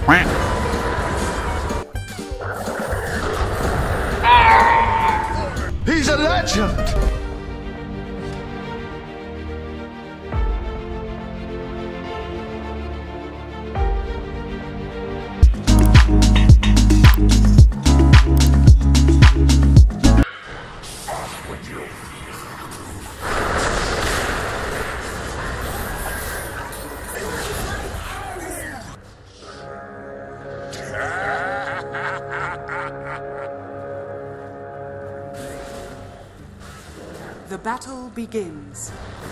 He's a legend! The battle begins.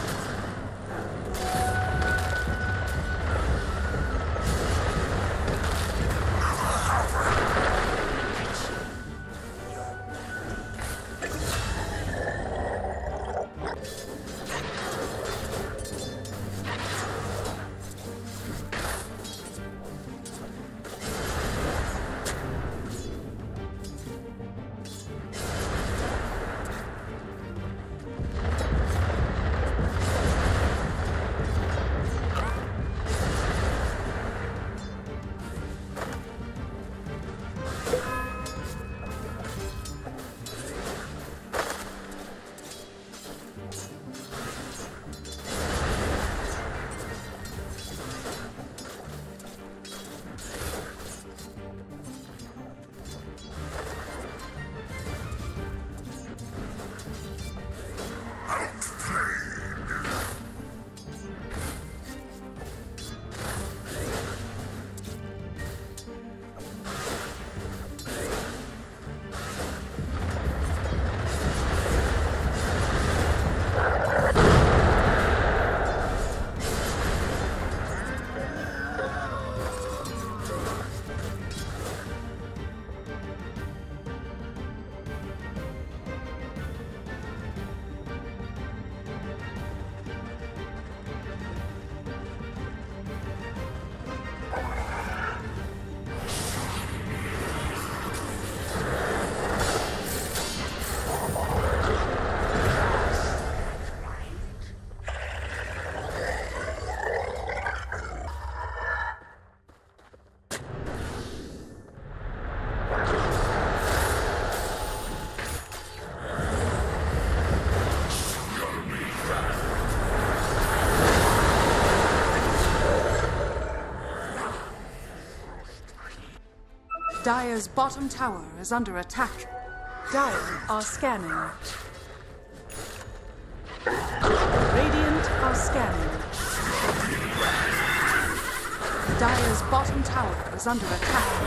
Dire's bottom tower is under attack. Dire are scanning. Radiant are scanning. Dire's bottom tower is under attack.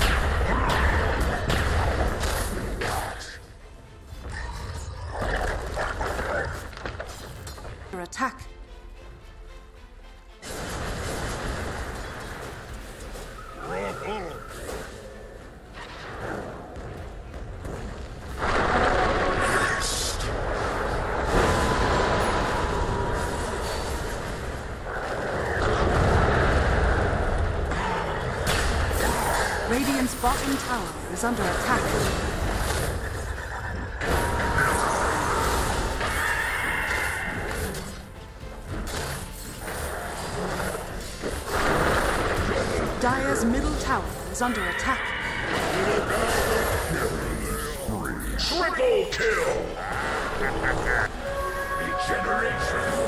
Under attack. Radiant's bottom tower is under attack. Dire's middle tower is under attack. Triple kill! Regeneration!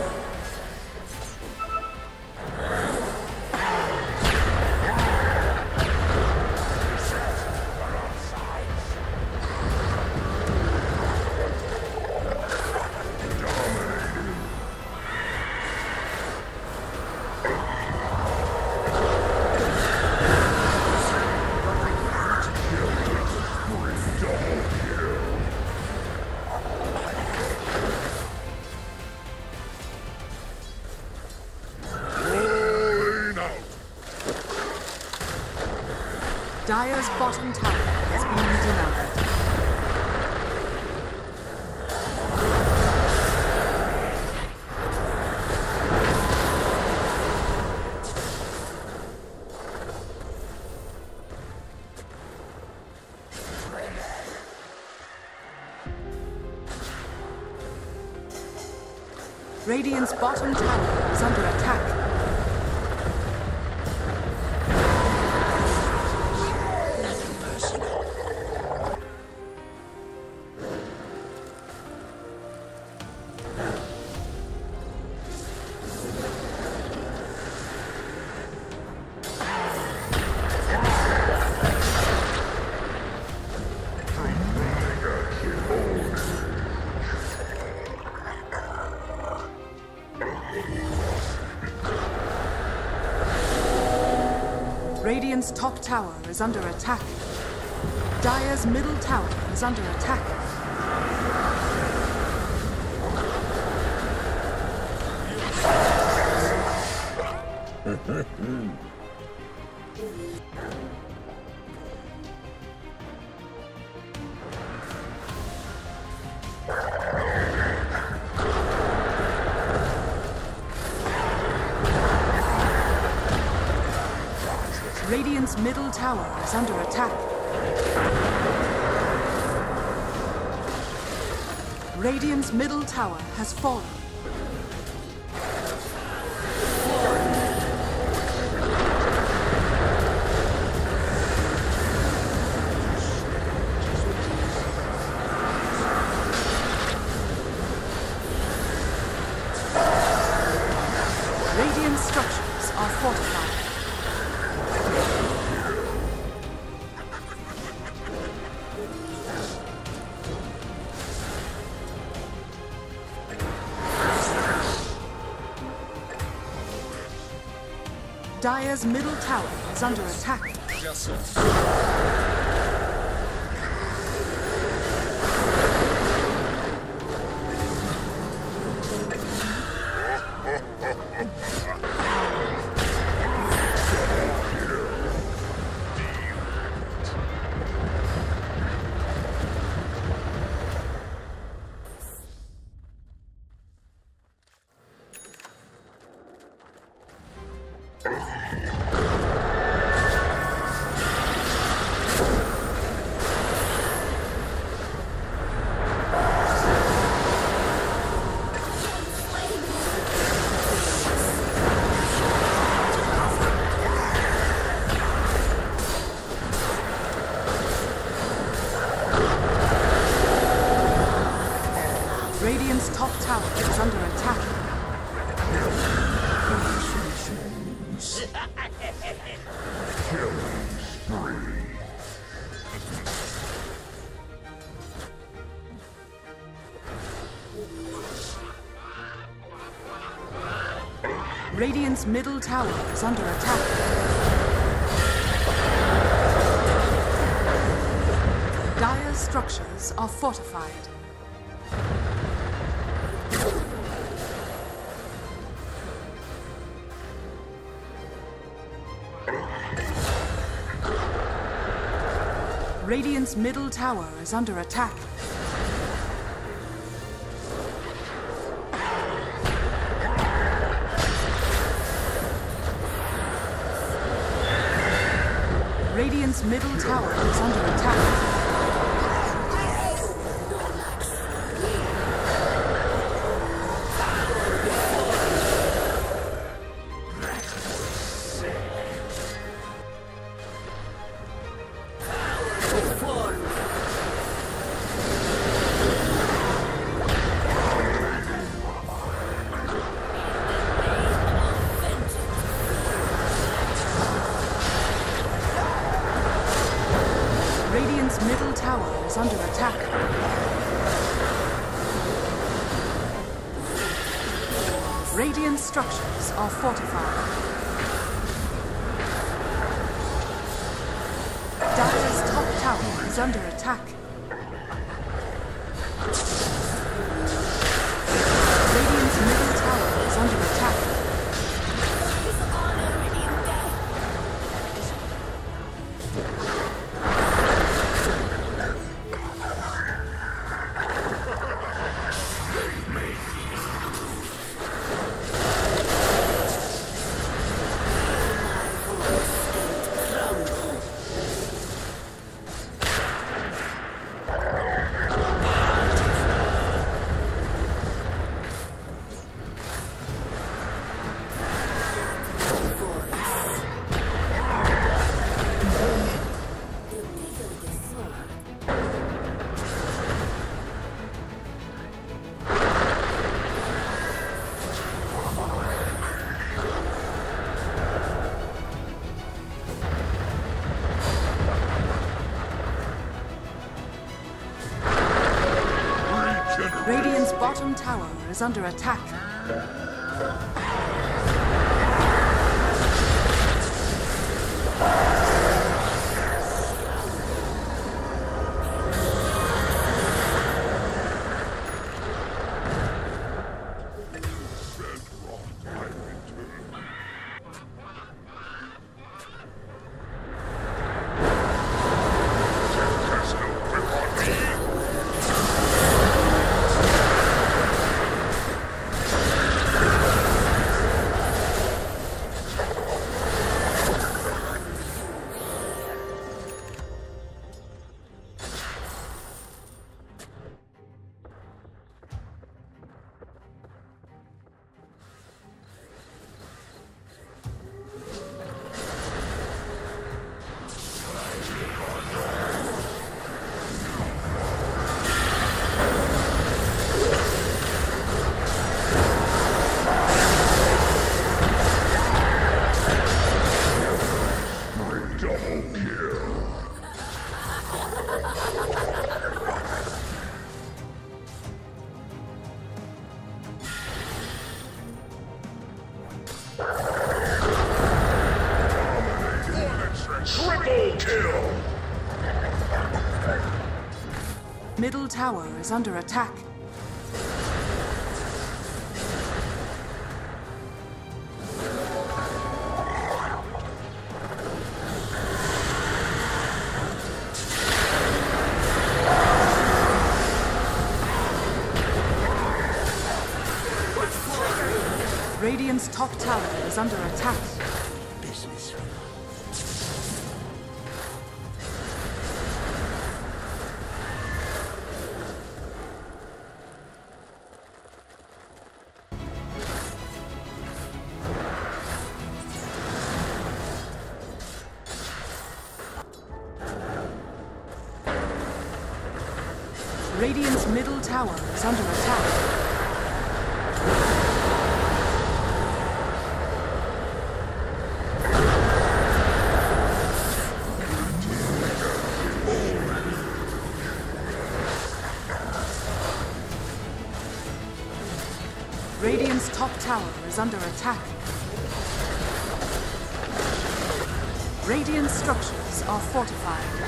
Dire's bottom tower has been denied. Radiant's bottom tower is under attack. Radiant's top tower is under attack. Dire's middle tower is under attack. Radiant's middle tower is under attack. Radiant's middle tower has fallen. Radiant structures are fortified. Dire's middle tower is under attack. Radiant's top tower is under attack. Radiant's middle tower is under attack. Dire's structures are fortified. Radiant's middle tower is under attack. Radiant's middle tower is under attack. Radiant's middle tower is under attack. Radiant structures are fortified. Dire's top tower is under attack. Radiant's middle tower is under attack. Radiant's bottom tower is under attack. Middle tower is under attack. Radiant's top tower is under attack. Business. Radiant's middle tower is under attack. Radiant's top tower is under attack. Radiant structures are fortified.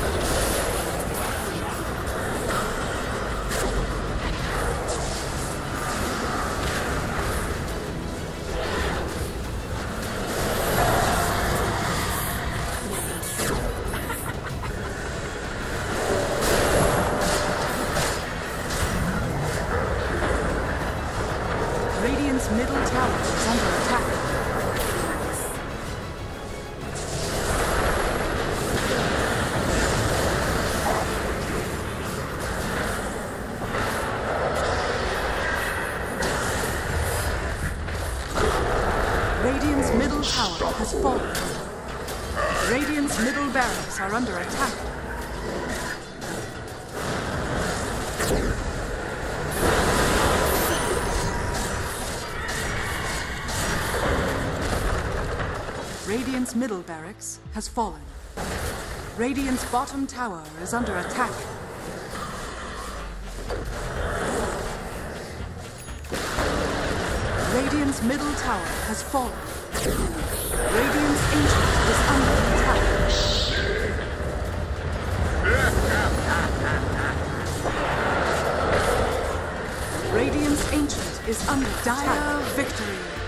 Radiant's middle tower is under attack. Radiant's middle tower has fallen. Radiant's middle barracks are under attack. Radiant's middle barracks has fallen. Radiant's bottom tower is under attack. Radiant's middle tower has fallen. Radiant's ancient is under attack. Radiant's ancient is under attack. Dire victory.